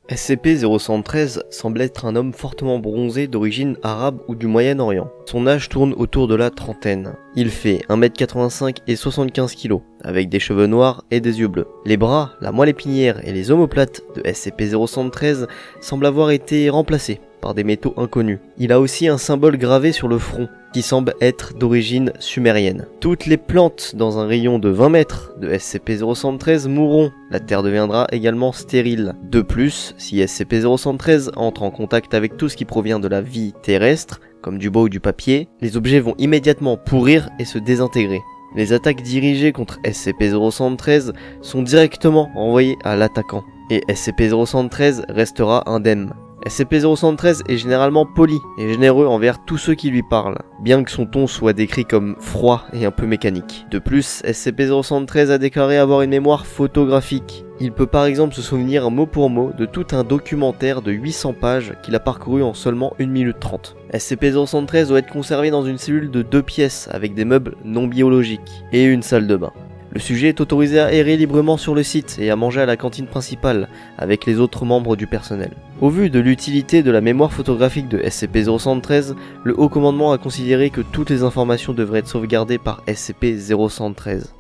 SCP-0113 semble être un homme fortement bronzé d'origine arabe ou du Moyen-Orient. Son âge tourne autour de la trentaine. Il fait 1m85 et 75 kg, avec des cheveux noirs et des yeux bleus. Les bras, la moelle épinière et les omoplates de SCP-0113 semblent avoir été remplacés par des métaux inconnus. Il a aussi un symbole gravé sur le front, qui semble être d'origine sumérienne. Toutes les plantes dans un rayon de 20 mètres de SCP-0113 mourront. La Terre deviendra également stérile. De plus, si SCP-0113 entre en contact avec tout ce qui provient de la vie terrestre, comme du bois ou du papier, les objets vont immédiatement pourrir et se désintégrer. Les attaques dirigées contre SCP-0113 sont directement envoyées à l'attaquant, et SCP-0113 restera indemne. SCP-0113 est généralement poli et généreux envers tous ceux qui lui parlent, bien que son ton soit décrit comme froid et un peu mécanique. De plus, SCP-0113 a déclaré avoir une mémoire photographique. Il peut par exemple se souvenir mot pour mot de tout un documentaire de 800 pages qu'il a parcouru en seulement 1 minute 30. SCP-0113 doit être conservé dans une cellule de 2 pièces avec des meubles non biologiques et une salle de bain. Le sujet est autorisé à errer librement sur le site et à manger à la cantine principale avec les autres membres du personnel. Au vu de l'utilité de la mémoire photographique de SCP-0113, le Haut Commandement a considéré que toutes les informations devraient être sauvegardées par SCP-0113.